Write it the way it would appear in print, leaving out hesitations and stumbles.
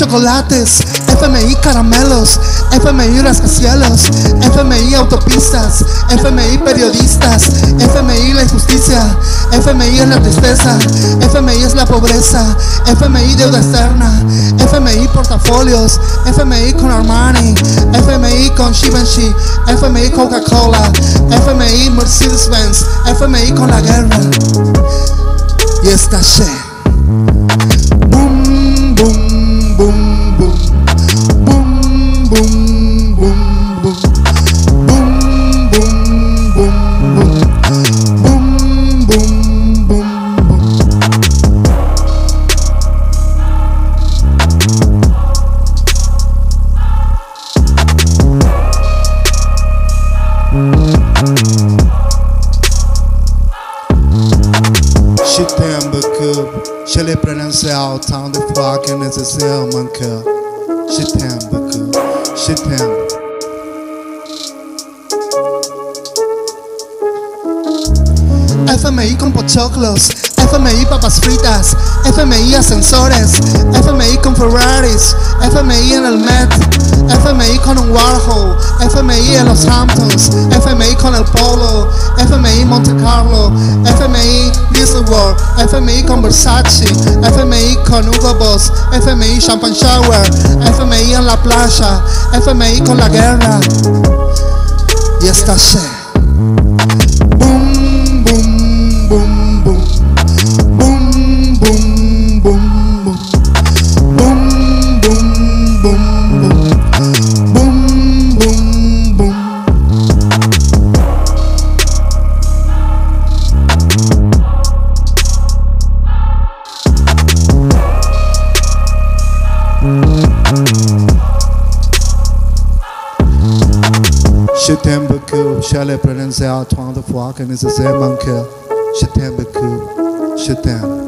Chocolates, FMI Caramelos, FMI Rascacielos, FMI Autopistas, FMI Periodistas, FMI la injusticia, FMI es la tristeza, FMI es la pobreza, FMI Deuda Externa, FMI Portafolios, FMI con Armani, FMI con Givenchi, FMI Coca Cola, FMI Mercedes Benz, FMI con la guerra. Y estallé. Boom, boom, boom, boom. Boom, boom, boom, boom. Boom, boom, boom, boom. Boom, boom, boom, boom. Je t'aime beaucoup, je l'ai prononcé autant de fois que nécessaire mon cœur. Je t'aime beaucoup, je t'aime. FMI con pochoclos, FMI papas fritas, FMI ascensores, FMI con Ferraris, FMI en el Met, FMI con un Warhol, FMI en los Hamptons, FMI con el Polo, FMI Montecarlo, FMI World, FMI con Versace, FMI con Hugo Boss, FMI Champagne Shower, FMI en la playa, FMI con la guerra. Y estallé. Boom, boom, boom, boom. Boom, boom, boom, boom. Boom, boom, boom, boom. Boom, boom, boom. Je t'aime beaucoup, je l'ai prononcé autant de fois que nécessaire mon cœur. Je t'aime beaucoup, je t'aime.